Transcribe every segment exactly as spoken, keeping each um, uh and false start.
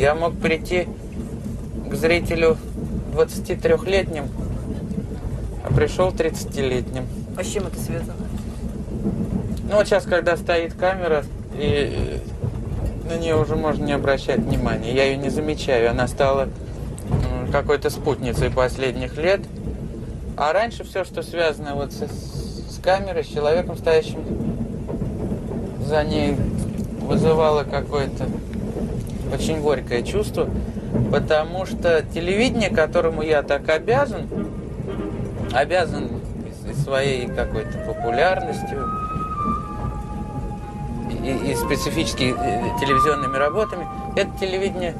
Я мог прийти к зрителю двадцатитрёхлетним, а пришел тридцатилетним. А с чем это связано? Ну вот сейчас, когда стоит камера, и на нее уже можно не обращать внимания. Я ее не замечаю. Она стала какой-то спутницей последних лет. А раньше все, что связано вот с, с камерой, с человеком, стоящим за ней, вызывало какое-то очень горькое чувство, потому что телевидение, которому я так обязан, обязан своей какой-то популярностью и, и специфически телевизионными работами, это телевидение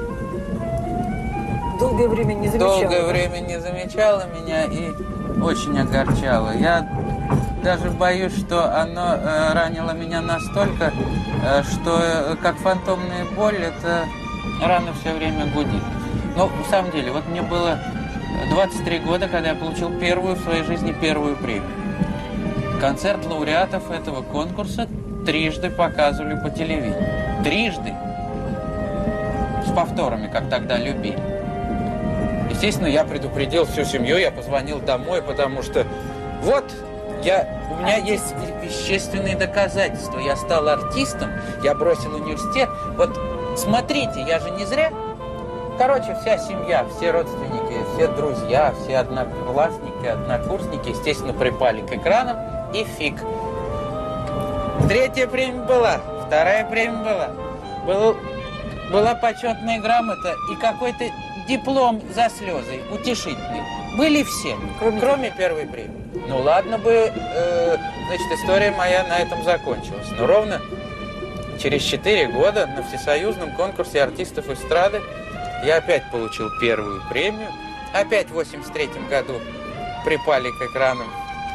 долгое время не замечало. Долгое время не замечало меня и очень огорчало. Я даже боюсь, что оно э, ранило меня настолько, э, что э, как фантомная боль, это рана все время гудит. Но в самом деле, вот мне было двадцать три года, когда я получил первую в своей жизни первую премию. Концерт лауреатов этого конкурса трижды показывали по телевидению. Трижды. С повторами, как тогда любили. Естественно, я предупредил всю семью, я позвонил домой, потому что вот, я, у меня есть вещественные доказательства. Я стал артистом, я бросил университет. Вот, смотрите, я же не зря. Короче, вся семья, все родственники, все друзья, все одноклассники, однокурсники, естественно, припали к экранам, и фиг. Третья премия была, вторая премия была. Был, была почетная грамота и какой-то диплом за слезы, утешительный. Были все, кроме, кроме первой премии. Ну ладно бы, э, значит, история моя на этом закончилась. Но ровно через четыре года на всесоюзном конкурсе артистов эстрады я опять получил первую премию. Опять в восемьдесят третьем году припали к экранам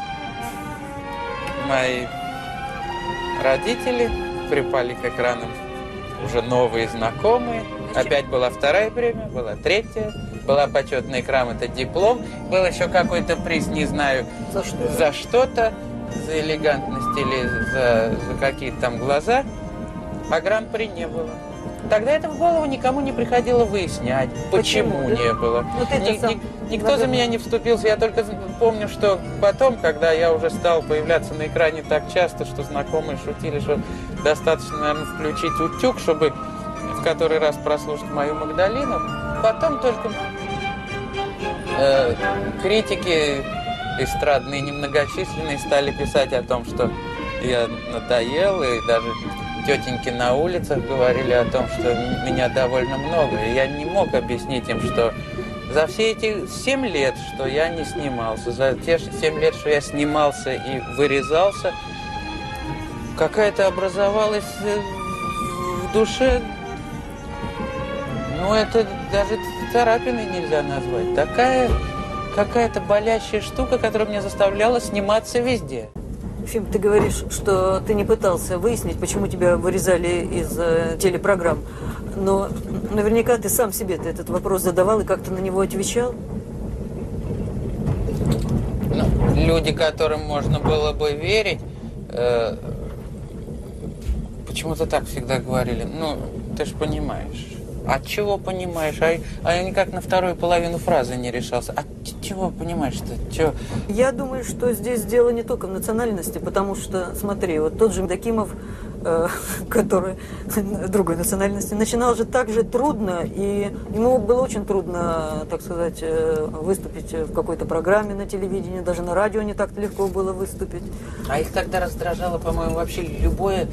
мои родители, припали к экранам уже новые знакомые. Опять была вторая премия, была третья, была почетная грамота, диплом, был еще какой-то приз, не знаю, за, что? за что-то, за элегантность или за, за какие-то там глаза, а гран-при не было. Тогда это в голову никому не приходило выяснять, почему, почему да? не было. Вот ни, сам, ни, никто за меня не вступился, я только помню, что потом, когда я уже стал появляться на экране так часто, что знакомые шутили, что достаточно, наверное, включить утюг, чтобы в который раз прослушать мою Магдалину. Потом только э, критики эстрадные немногочисленные стали писать о том, что я надоел, и даже тетеньки на улицах говорили о том, что меня довольно много. И я не мог объяснить им, что за все эти семь лет, что я не снимался, за те семь лет, что я снимался и вырезался, какая-то образовалась в душе. Ну, это даже царапиной нельзя назвать. Такая какая-то болящая штука, которая меня заставляла сниматься везде. Фим, ты говоришь, что ты не пытался выяснить, почему тебя вырезали из э, телепрограмм. Но наверняка ты сам себе -то этот вопрос задавал и как-то на него отвечал. Ну, люди, которым можно было бы верить, э, почему-то так всегда говорили. Ну, ты же понимаешь. От чего понимаешь? А, а я никак на вторую половину фразы не решался. От чего понимаешь-то? Чего? Я думаю, что здесь дело не только в национальности, потому что, смотри, вот тот же Дакимов, э, который другой национальности, начинал же так же трудно, и ему было очень трудно, так сказать, э, выступить в какой-то программе на телевидении, даже на радио не так легко было выступить. А их тогда раздражало, по-моему, вообще любое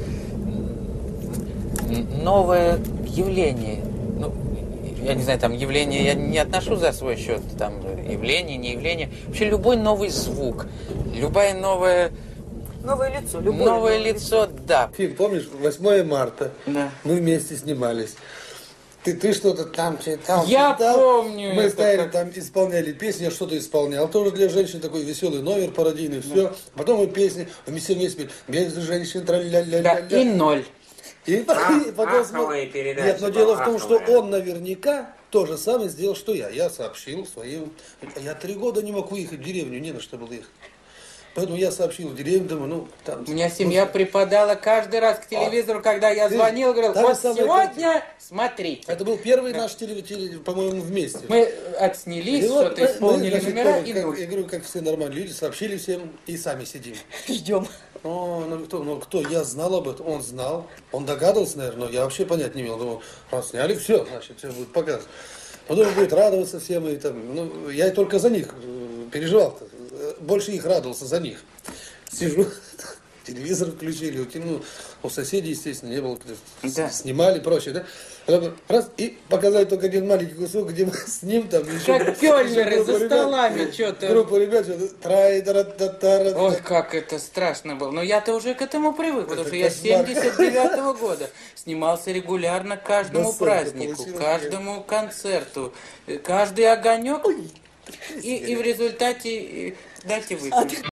новое явление. Ну, я не знаю, там явление я не отношу за свой счет, там явление, не явление. Вообще любой новый звук, любая новая... Новое лицо, любое новое, новое лицо, лицо, да. Фим, помнишь, восьмое марта, да. Мы вместе снимались. Ты, ты что-то там читал, Я читал. помню. Мы это стояли как... там, исполняли песни, я что-то исполнял. Тоже для женщин такой веселый номер, пародийный, все. Да. Потом мы песни, мы все вместе пели. Без женщин, тра-ля-ля-ля-ля. Да, и ноль. И, а, и потом см... Нет, но дело в том, что он наверняка то же самое сделал, что я. Я сообщил своим... Я три года не мог выехать в деревню, не на что было ехать. Поэтому я сообщил в деревню, думаю, ну, там... У меня семья ну, припадала каждый раз к телевизору, когда я ты- звонил, говорил, та же вот самая сегодня смотрите. Это был первый наш теле, теле- по-моему, вместе. Мы отснялись, И вот что-то мы- исполнили мы, значит, номера тоже, и как- нуль. я говорю, как все нормальные люди, сообщили всем и сами сидим. Ждем. О, ну кто, ну кто, я знал об этом, он знал, он догадывался, наверное, но я вообще понять не имел. Думал, раз сняли, все, значит, все будет показывать. Потом он будет радоваться всем, и там, ну, я и только за них э, переживал-то, больше их радовался за них. Сижу, телевизор включили, ну, у соседей, естественно, не было, Да. снимали и прочее, да? Раз, и показали только один маленький кусок, где мы с ним там еще... Как кёльнеры еще группа за ребят, столами что-то. Группа ребят, что-то трай тара та тара Ой, как это страшно было. Но я-то уже к этому привык, потому что я с кошмар. семьдесят девятого года снимался регулярно к каждому Бассейн-то празднику, получилось, каждому концерту, э, каждый огонек. И, и в результате э, дайте выпить.